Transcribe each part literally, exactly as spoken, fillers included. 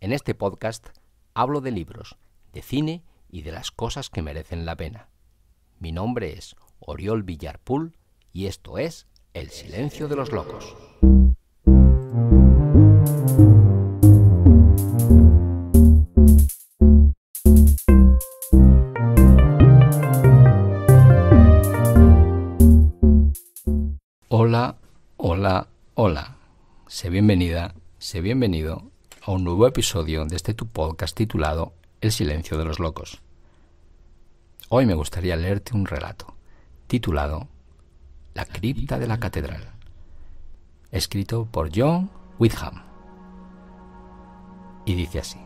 En este podcast hablo de libros, de cine y de las cosas que merecen la pena. Mi nombre es Oriol Villarpool y esto es El Silencio de los Locos. Hola, hola, hola. Sé bienvenida, sé bienvenido a un nuevo episodio de este tu podcast titulado El Silencio de los Locos. Hoy me gustaría leerte un relato titulado La cripta de la catedral, escrito por John Wyndham. Y dice así: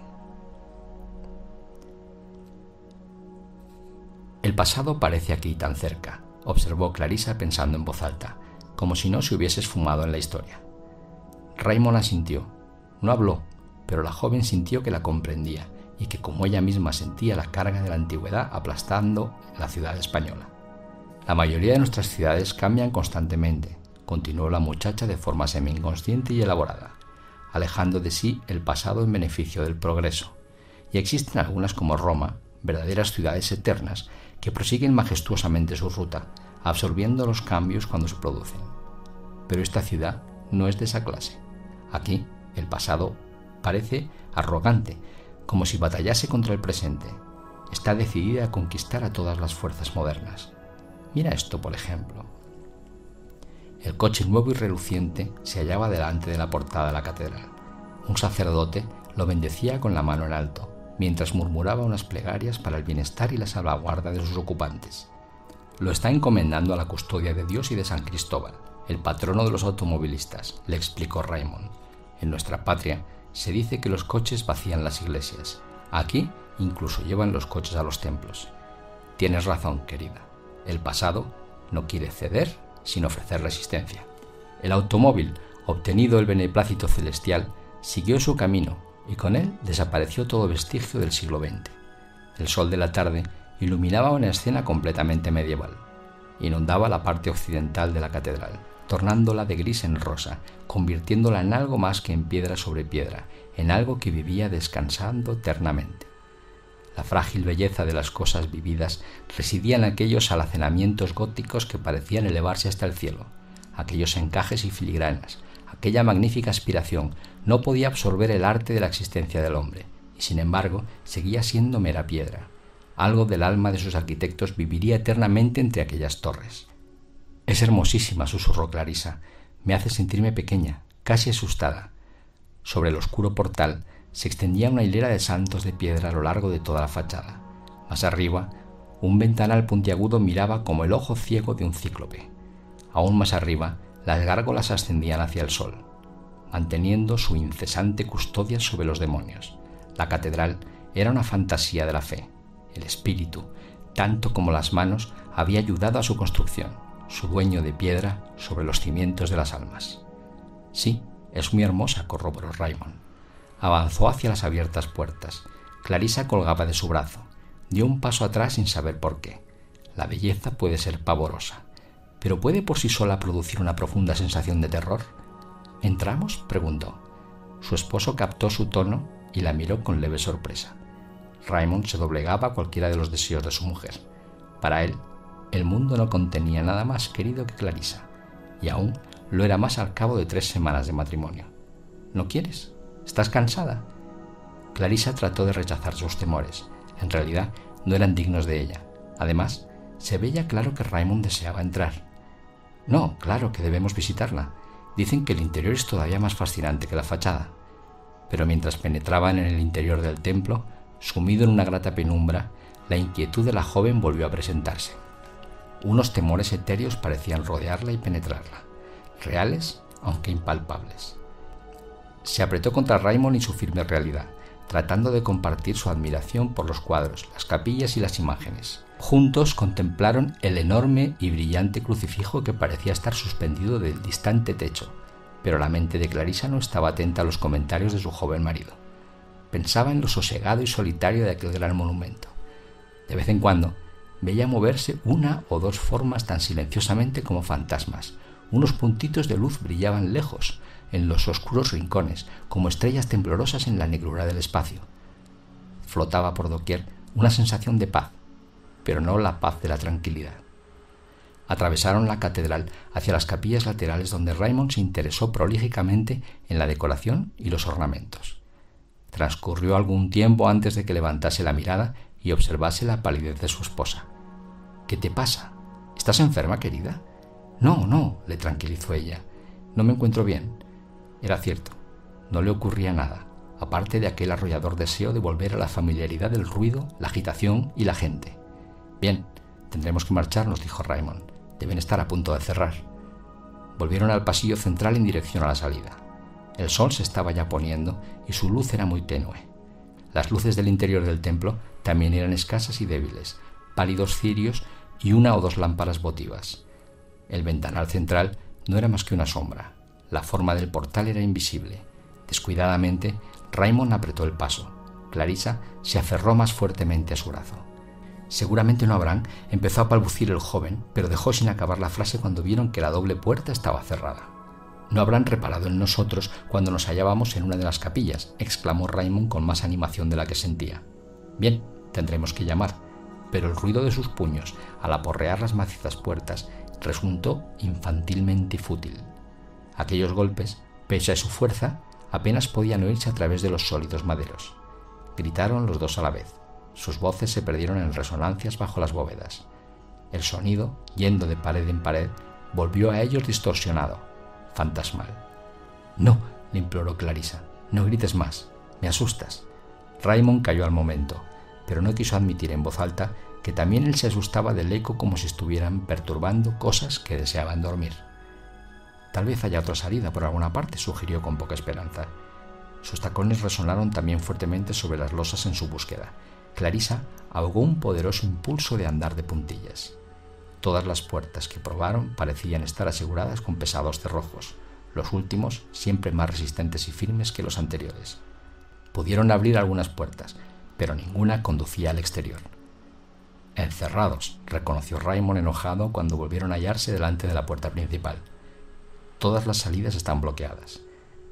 El pasado parece aquí tan cerca, observó Clarissa pensando en voz alta, como si no se hubiese esfumado en la historia. Raymond asintió. No habló, pero la joven sintió que la comprendía y que, como ella misma, sentía la carga de la antigüedad aplastando la ciudad española. La mayoría de nuestras ciudades cambian constantemente, continuó la muchacha de forma semi-inconsciente y elaborada, alejando de sí el pasado en beneficio del progreso. Y existen algunas como Roma, verdaderas ciudades eternas, que prosiguen majestuosamente su ruta, absorbiendo los cambios cuando se producen. Pero esta ciudad no es de esa clase. Aquí, el pasado parece arrogante, como si batallase contra el presente. Está decidida a conquistar a todas las fuerzas modernas. Mira esto, por ejemplo. El coche nuevo y reluciente se hallaba delante de la portada de la catedral. Un sacerdote lo bendecía con la mano en alto, mientras murmuraba unas plegarias para el bienestar y la salvaguarda de sus ocupantes. Lo está encomendando a la custodia de Dios y de San Cristóbal, el patrono de los automovilistas, le explicó Raymond. En nuestra patria se dice que los coches vacían las iglesias. Aquí incluso llevan los coches a los templos. Tienes razón, querida. El pasado no quiere ceder sin ofrecer resistencia. El automóvil, obtenido el beneplácito celestial, siguió su camino y con él desapareció todo vestigio del siglo veinte. El sol de la tarde iluminaba una escena completamente medieval. Inundaba la parte occidental de la catedral, tornándola de gris en rosa, convirtiéndola en algo más que en piedra sobre piedra, en algo que vivía descansando eternamente. La frágil belleza de las cosas vividas residía en aquellos alacenamientos góticos que parecían elevarse hasta el cielo, aquellos encajes y filigranas. Aquella magnífica aspiración no podía absorber el arte de la existencia del hombre, y sin embargo seguía siendo mera piedra. Algo del alma de sus arquitectos viviría eternamente entre aquellas torres. Es hermosísima, susurró Clarissa. Me hace sentirme pequeña, casi asustada. Sobre el oscuro portal se extendía una hilera de santos de piedra a lo largo de toda la fachada. Más arriba, un ventanal puntiagudo miraba como el ojo ciego de un cíclope. Aún más arriba, las gárgolas ascendían hacia el sol, manteniendo su incesante custodia sobre los demonios. La catedral era una fantasía de la fe. El espíritu, tanto como las manos, había ayudado a su construcción, su dueño de piedra sobre los cimientos de las almas. Sí, es muy hermosa, corroboró Raymond. Avanzó hacia las abiertas puertas. Clarissa colgaba de su brazo. Dio un paso atrás sin saber por qué. La belleza puede ser pavorosa, pero ¿puede por sí sola producir una profunda sensación de terror? ¿Entramos?, preguntó. Su esposo captó su tono y la miró con leve sorpresa. Raymond se doblegaba a cualquiera de los deseos de su mujer. Para él, el mundo no contenía nada más querido que Clarissa, y aún lo era más al cabo de tres semanas de matrimonio. ¿No quieres? ¿Estás cansada? Clarissa trató de rechazar sus temores. En realidad, no eran dignos de ella. Además, se veía claro que Raymond deseaba entrar. No, claro que debemos visitarla. Dicen que el interior es todavía más fascinante que la fachada. Pero mientras penetraban en el interior del templo, sumido en una grata penumbra, la inquietud de la joven volvió a presentarse. Unos temores etéreos parecían rodearla y penetrarla, reales aunque impalpables. Se apretó contra Raymond y su firme realidad, tratando de compartir su admiración por los cuadros, las capillas y las imágenes. Juntos contemplaron el enorme y brillante crucifijo que parecía estar suspendido del distante techo, pero la mente de Clarissa no estaba atenta a los comentarios de su joven marido. Pensaba en lo sosegado y solitario de aquel gran monumento. De vez en cuando veía moverse una o dos formas tan silenciosamente como fantasmas. Unos puntitos de luz brillaban lejos, en los oscuros rincones, como estrellas temblorosas en la negrura del espacio. Flotaba por doquier una sensación de paz, pero no la paz de la tranquilidad. Atravesaron la catedral hacia las capillas laterales, donde Raymond se interesó prolígicamente en la decoración y los ornamentos. Transcurrió algún tiempo antes de que levantase la mirada y observase la palidez de su esposa. «¿Qué te pasa? ¿Estás enferma, querida?» «No, no», le tranquilizó ella. «No me encuentro bien». Era cierto, no le ocurría nada, aparte de aquel arrollador deseo de volver a la familiaridad del ruido, la agitación y la gente. «Bien, tendremos que marcharnos», dijo Raymond. «Deben estar a punto de cerrar». Volvieron al pasillo central en dirección a la salida. El sol se estaba ya poniendo y su luz era muy tenue. Las luces del interior del templo también eran escasas y débiles, pálidos cirios y una o dos lámparas votivas. El ventanal central no era más que una sombra. La forma del portal era invisible. Descuidadamente, Raymond apretó el paso. Clarisa se aferró más fuertemente a su brazo. «Seguramente no habrán», empezó a balbucir el joven, pero dejó sin acabar la frase cuando vieron que la doble puerta estaba cerrada. «No habrán reparado en nosotros cuando nos hallábamos en una de las capillas», exclamó Raymond con más animación de la que sentía. «Bien, tendremos que llamar», pero el ruido de sus puños al aporrear las macizas puertas resultó infantilmente fútil. Aquellos golpes, pese a su fuerza, apenas podían oírse a través de los sólidos maderos. Gritaron los dos a la vez. Sus voces se perdieron en resonancias bajo las bóvedas. El sonido, yendo de pared en pared, volvió a ellos distorsionado, fantasmal. «No», le imploró Clarisa, «no grites más, me asustas». Raymond calló al momento, pero no quiso admitir en voz alta que también él se asustaba del eco, como si estuvieran perturbando cosas que deseaban dormir. «Tal vez haya otra salida por alguna parte», sugirió con poca esperanza. Sus tacones resonaron también fuertemente sobre las losas en su búsqueda. Clarisa ahogó un poderoso impulso de andar de puntillas. Todas las puertas que probaron parecían estar aseguradas con pesados cerrojos, los últimos siempre más resistentes y firmes que los anteriores. Pudieron abrir algunas puertas, pero ninguna conducía al exterior. «Encerrados», reconoció Raymond enojado cuando volvieron a hallarse delante de la puerta principal. «Todas las salidas están bloqueadas.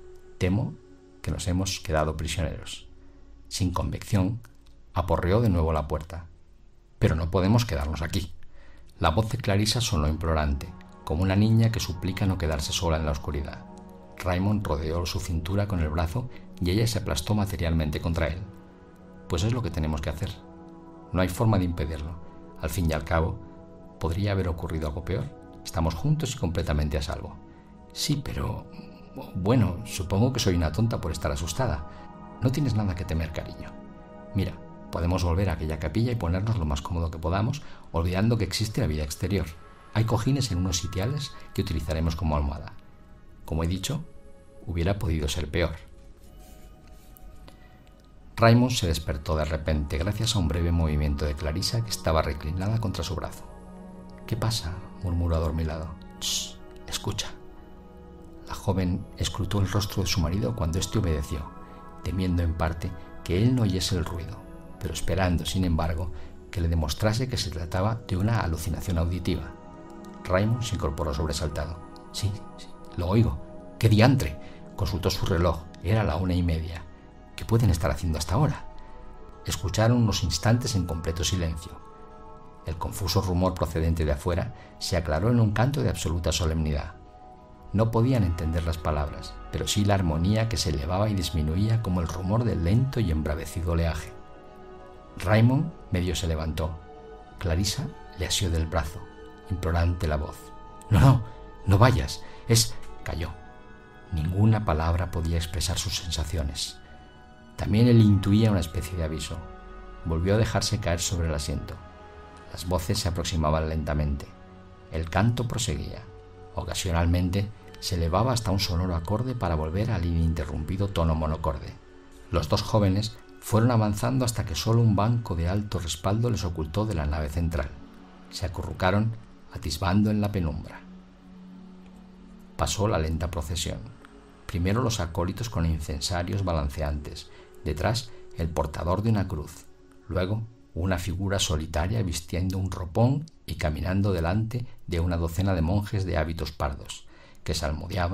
Temo que nos hemos quedado prisioneros». Sin convicción, aporreó de nuevo la puerta. «Pero no podemos quedarnos aquí». La voz de Clarisa sonó implorante, como una niña que suplica no quedarse sola en la oscuridad. Raymond rodeó su cintura con el brazo y ella se aplastó materialmente contra él. «Pues es lo que tenemos que hacer. No hay forma de impedirlo. Al fin y al cabo, ¿podría haber ocurrido algo peor? Estamos juntos y completamente a salvo». «Sí, pero... bueno, supongo que soy una tonta por estar asustada. No tienes nada que temer, cariño. Mira, podemos volver a aquella capilla y ponernos lo más cómodo que podamos, olvidando que existe la vida exterior. Hay cojines en unos sitiales que utilizaremos como almohada. Como he dicho, hubiera podido ser peor». Raymond se despertó de repente gracias a un breve movimiento de Clarisa, que estaba reclinada contra su brazo. «¿Qué pasa?», murmuró adormilado. «Shh, escucha». La joven escrutó el rostro de su marido cuando éste obedeció, temiendo en parte que él no oyese el ruido, pero esperando, sin embargo, que le demostrase que se trataba de una alucinación auditiva. Raymond se incorporó sobresaltado. «Sí, sí, lo oigo. ¡Qué diantre!». Consultó su reloj. Era la una y media. «¿Qué pueden estar haciendo hasta ahora?». Escucharon unos instantes en completo silencio. El confuso rumor procedente de afuera se aclaró en un canto de absoluta solemnidad. No podían entender las palabras, pero sí la armonía que se elevaba y disminuía como el rumor del lento y embravecido oleaje. Raymond medio se levantó. Clarisa le asió del brazo, implorante la voz. «No, no, no vayas, es...». Calló. Ninguna palabra podía expresar sus sensaciones. También él intuía una especie de aviso. Volvió a dejarse caer sobre el asiento. Las voces se aproximaban lentamente. El canto proseguía. Ocasionalmente se elevaba hasta un sonoro acorde para volver al ininterrumpido tono monocorde. Los dos jóvenes fueron avanzando hasta que solo un banco de alto respaldo les ocultó de la nave central. Se acurrucaron, atisbando en la penumbra. Pasó la lenta procesión. Primero los acólitos con incensarios balanceantes, detrás el portador de una cruz, luego una figura solitaria vistiendo un ropón y caminando delante de una docena de monjes de hábitos pardos, que salmodiaban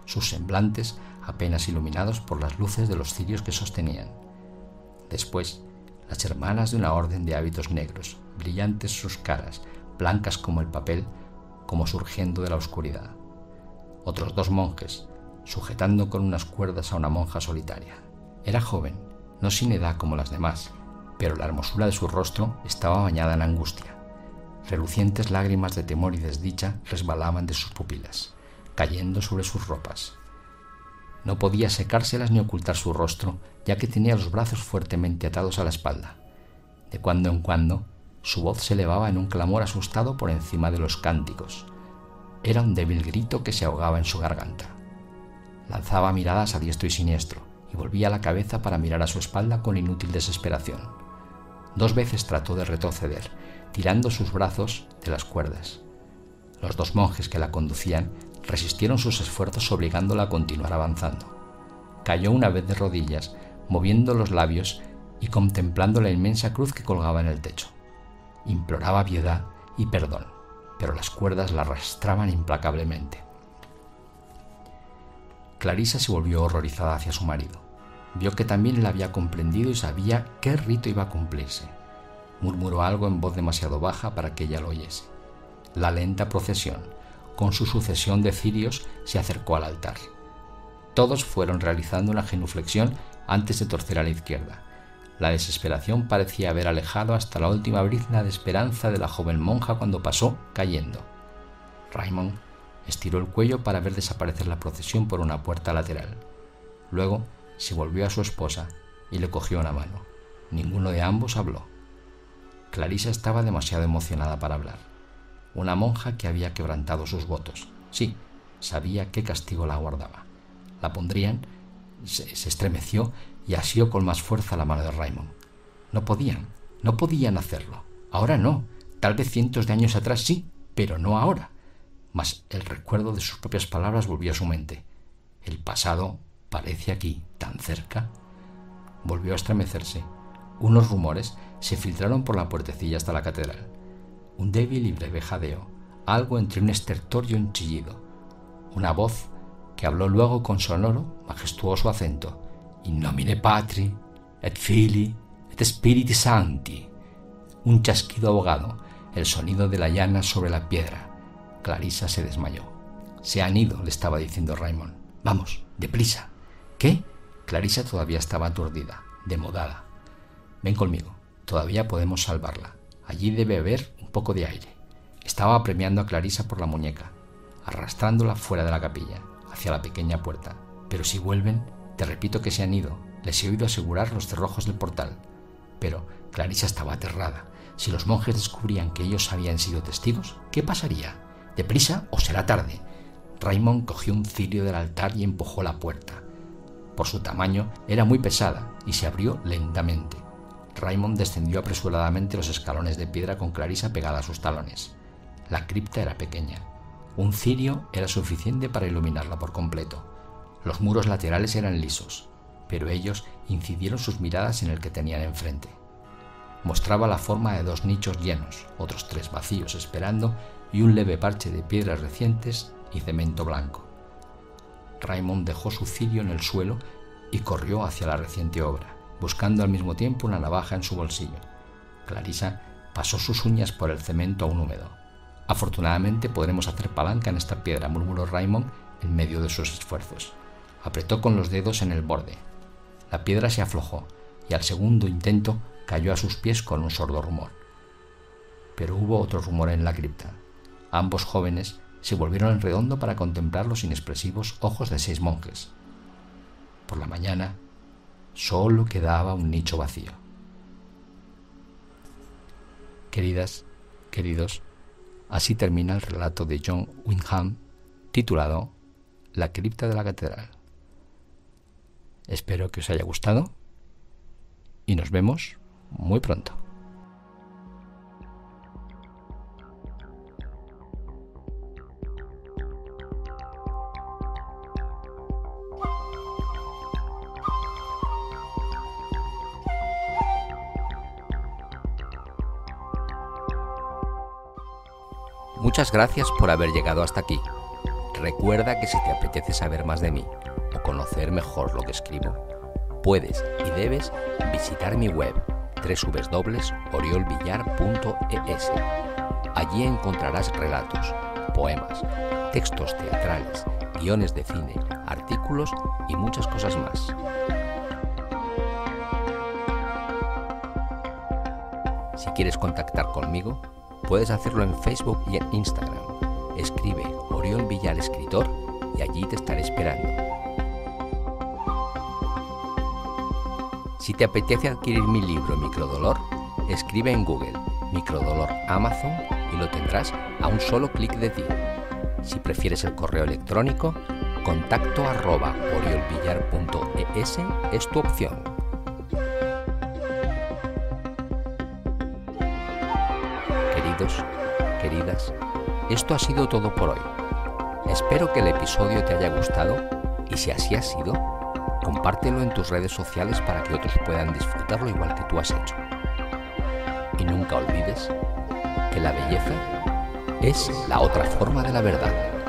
sus semblantes apenas iluminados por las luces de los cirios que sostenían. Después, las hermanas de una orden de hábitos negros, brillantes sus caras, blancas como el papel, como surgiendo de la oscuridad. Otros dos monjes, sujetando con unas cuerdas a una monja solitaria. Era joven, no sin edad como las demás, pero la hermosura de su rostro estaba bañada en angustia. Relucientes lágrimas de temor y desdicha resbalaban de sus pupilas, cayendo sobre sus ropas. No podía secárselas ni ocultar su rostro, ya que tenía los brazos fuertemente atados a la espalda. De cuando en cuando, su voz se elevaba en un clamor asustado por encima de los cánticos. Era un débil grito que se ahogaba en su garganta. Lanzaba miradas a diestro y siniestro, y volvía la cabeza para mirar a su espalda con inútil desesperación. Dos veces trató de retroceder, tirando sus brazos de las cuerdas. Los dos monjes que la conducían resistieron sus esfuerzos obligándola a continuar avanzando. Cayó una vez de rodillas, moviendo los labios y contemplando la inmensa cruz que colgaba en el techo. Imploraba piedad y perdón, pero las cuerdas la arrastraban implacablemente. Clarisa se volvió horrorizada hacia su marido. Vio que también él había comprendido y sabía qué rito iba a cumplirse. Murmuró algo en voz demasiado baja para que ella lo oyese. La lenta procesión, con su sucesión de cirios, se acercó al altar. Todos fueron realizando una genuflexión antes de torcer a la izquierda. La desesperación parecía haber alejado hasta la última brizna de esperanza de la joven monja cuando pasó cayendo. Raymond estiró el cuello para ver desaparecer la procesión por una puerta lateral. Luego se volvió a su esposa y le cogió una mano. Ninguno de ambos habló. Clarisa estaba demasiado emocionada para hablar. Una monja que había quebrantado sus votos. Sí, sabía qué castigo la aguardaba. La pondrían. Se, se estremeció y asió con más fuerza la mano de Raymond. No podían, no podían hacerlo. Ahora no. Tal vez cientos de años atrás sí, pero no ahora. Mas el recuerdo de sus propias palabras volvió a su mente. El pasado parece aquí, tan cerca. Volvió a estremecerse. Unos rumores se filtraron por la puertecilla hasta la catedral. Un débil y breve jadeo, algo entre un estertor y un chillido. Una voz que habló luego con sonoro, majestuoso acento. In nomine Patri, et Filii, et Spiritus Sancti. Un chasquido ahogado, el sonido de la llana sobre la piedra. Clarisa se desmayó. Se han ido, le estaba diciendo Raymond. Vamos, deprisa. ¿Qué? Clarisa todavía estaba aturdida, demodada. Ven conmigo, todavía podemos salvarla. Allí debe haber un poco de aire. Estaba apremiando a Clarisa por la muñeca, arrastrándola fuera de la capilla, hacia la pequeña puerta. Pero si vuelven, te repito que se han ido. Les he oído asegurar los cerrojos del portal. Pero Clarisa estaba aterrada. Si los monjes descubrían que ellos habían sido testigos, ¿qué pasaría? ¿Deprisa o será tarde? Raymond cogió un cirio del altar y empujó la puerta. Por su tamaño era muy pesada y se abrió lentamente. Raymond descendió apresuradamente los escalones de piedra con Clarisa pegada a sus talones. La cripta era pequeña. Un cirio era suficiente para iluminarla por completo. Los muros laterales eran lisos, pero ellos incidieron sus miradas en el que tenían enfrente. Mostraba la forma de dos nichos llenos, otros tres vacíos esperando y un leve parche de piedras recientes y cemento blanco. Raymond dejó su cirio en el suelo y corrió hacia la reciente obra, buscando al mismo tiempo una navaja en su bolsillo. Clarisa pasó sus uñas por el cemento aún húmedo. Afortunadamente podremos hacer palanca en esta piedra, murmuró Raymond en medio de sus esfuerzos. Apretó con los dedos en el borde. La piedra se aflojó y al segundo intento cayó a sus pies con un sordo rumor. Pero hubo otro rumor en la cripta. Ambos jóvenes se volvieron en redondo para contemplar los inexpresivos ojos de seis monjes. Por la mañana solo quedaba un nicho vacío. Queridas, queridos, así termina el relato de John Wyndham titulado La cripta de la catedral. Espero que os haya gustado y nos vemos muy pronto. Muchas gracias por haber llegado hasta aquí. Recuerda que si te apetece saber más de mí o conocer mejor lo que escribo, puedes y debes visitar mi web doble u doble u doble u punto oriol villar punto e s. Allí encontrarás relatos, poemas, textos teatrales, guiones de cine, artículos y muchas cosas más. Si quieres contactar conmigo, puedes hacerlo en Facebook y en Instagram. Escribe Oriol Villar Escritor y allí te estaré esperando. Si te apetece adquirir mi libro Microdolor, escribe en Google Microdolor Amazon y lo tendrás a un solo clic de ti. Si prefieres el correo electrónico, contacto arroba oriolvillar punto e s es tu opción. Queridos, queridas, esto ha sido todo por hoy. Espero que el episodio te haya gustado y si así ha sido, compártelo en tus redes sociales para que otros puedan disfrutarlo igual que tú has hecho. Y nunca olvides que la belleza es la otra forma de la verdad.